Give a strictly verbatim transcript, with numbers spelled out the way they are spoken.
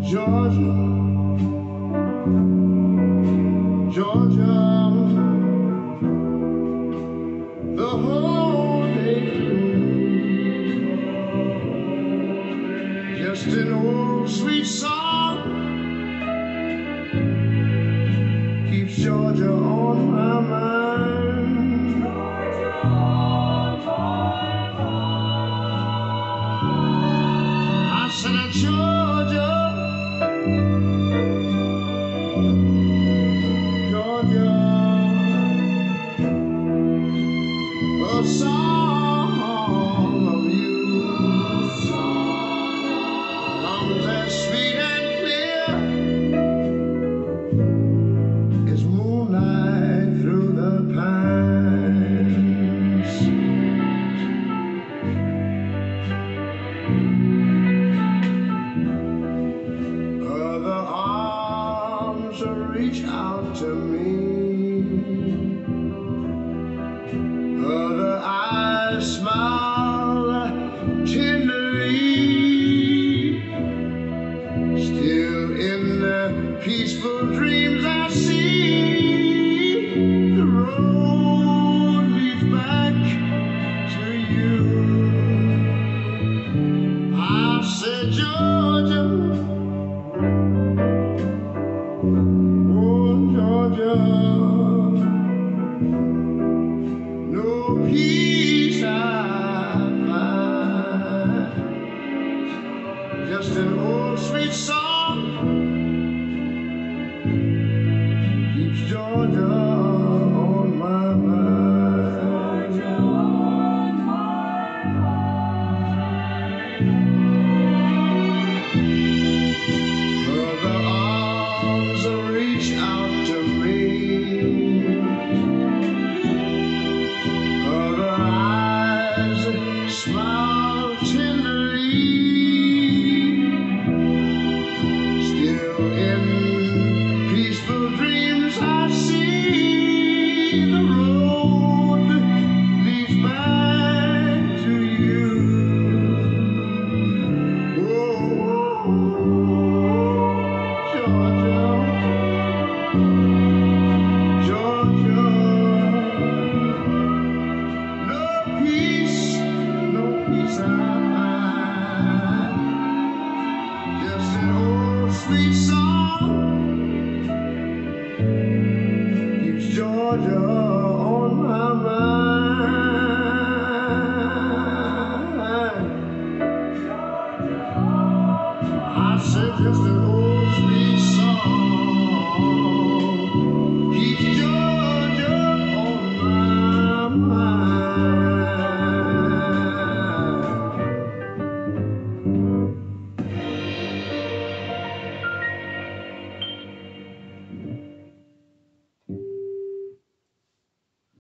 Georgia, Georgia, the whole day through, just an old sweet song keeps Georgia on my mind. Georgia on my mind. I said, Georgia, Georgia, a song of you comes as sweet and clear as moonlight through the pines. Other arms reach out to me, other eyes smile tenderly, still in the peaceful dreams I see, the road leads back to you. I said, Georgia, oh Georgia, no peace I find, just an old sweet song